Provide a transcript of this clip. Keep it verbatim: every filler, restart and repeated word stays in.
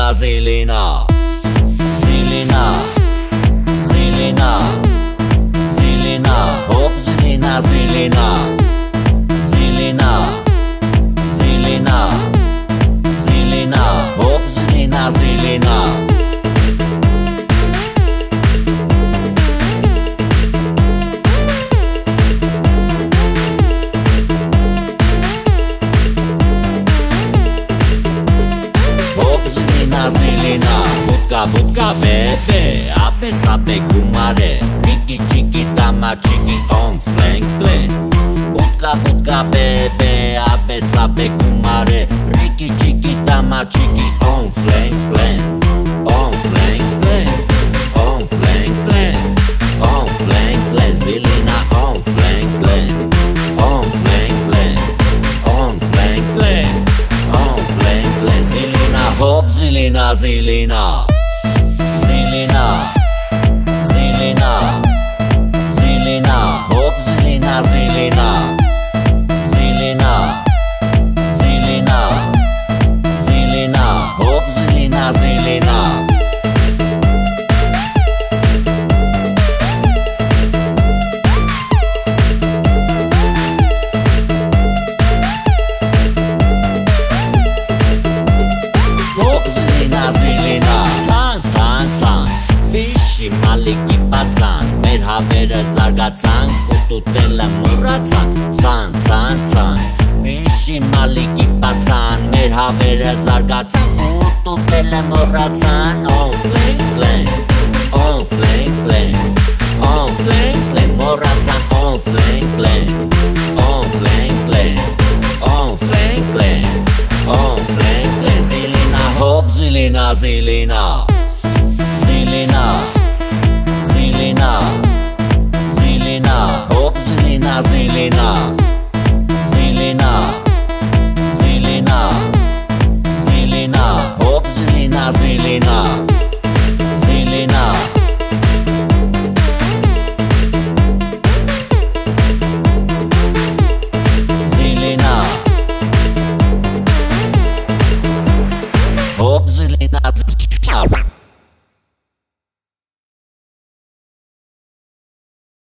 Zelina, Zelina, Zelina, Zelina, Zelina, hop Zelina, Zelina, Zelina, Zelina, Zelina, hop Zelina, Zelina. Zelina, budka, budka, bebe, abe sabe gumare, riki chiki dama chiki on flank plan. Budka, budka, bebe, abe sabe gumare, riki chiki dama chiki on flank plan. On flank plan, on flank plan, on flank plan. Zelina on flank plan, on flank plan, on flank plan, on flank plan. Zelina hop Zelina, Zelina, Zelina, Zelina, Zelina, hop Zelina, Zelina, Zelina, Zelina, Zelina, hop Zelina, Zelina. Zelina, Zan, Zan, Zan, Bishi Maliki Bazan, Merha Mera Zargazan, Kututela Murazan, Zan, Zan, Zan, Bishi Maliki Bazan, Merha Mera Zargazan, Kututela Murazan, on flank plan, on flank plan, on flank plan, Murazan, on flank plan, on flank plan, on flank plan, on flank plan. Zelina hop Zelina, Zelina, Zelina, Zelina, Zelina, hop Zelina, Zelina.